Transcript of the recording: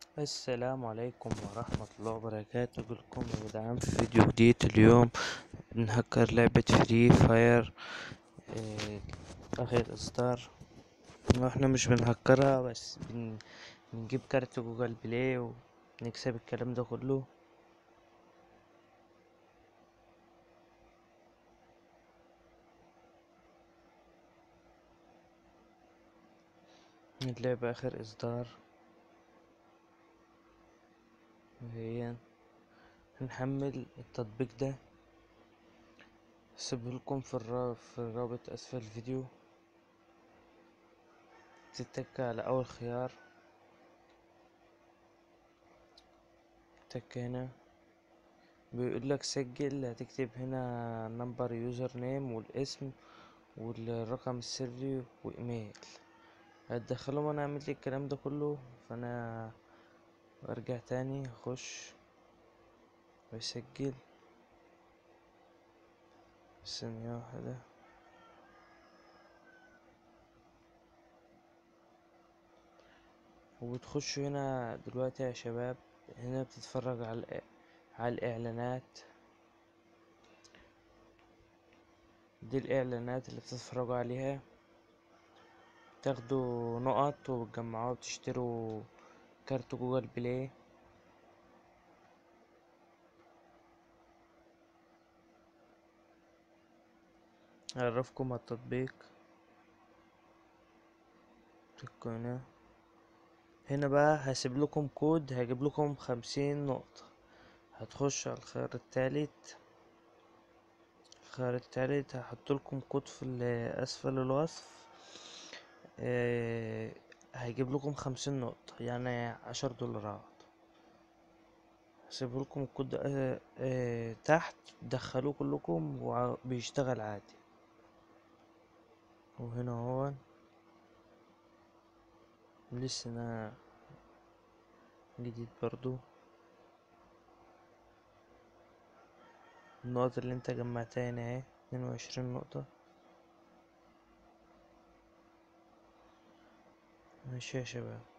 السلام عليكم ورحمة الله وبركاته. بكم يا جدعان في فيديو جديد. اليوم بنهكر لعبة فري فاير آخر إصدار. احنا مش بنهكرها بس بنجيب كارت جوجل بلاي ونكسب الكلام ده كله. اللعبة آخر إصدار، وهي هنحمل التطبيق ده. هسيبهولكم في الرابط أسفل الفيديو. تتك على أول خيار، تك هنا بيقول لك سجل. هتكتب هنا نمبر يوزر نيم والاسم والرقم السري وايميل هتدخلهم. انا عملت الكلام ده كله، فانا ارجع تاني اخش واسجل. ثانية واحدة. وبتخشوا هنا دلوقتي يا شباب. هنا بتتفرج على الاعلانات. دي الاعلانات اللي بتتفرجوا عليها. تاخدوا نقط وبتجمعوها وبتشتروا كارت جوجل بلاي. اعرفكم على التطبيق. كليكوا هنا بقى هسيب لكم كود هيجيب لكم 50 نقطة. هتخش على الخيار التالت هحط لكم كود في اسفل الوصف. هيجيب لكم 50 نقطة، يعني 10 دولارات. هسيب لكم الكود ده تحت. دخلوه كلكم وبيشتغل عادي. وهنا هو لسه انا جديد برضو. النقط اللي انت جمعتها هنا اهي 22 نقطة. ماشي يا شباب.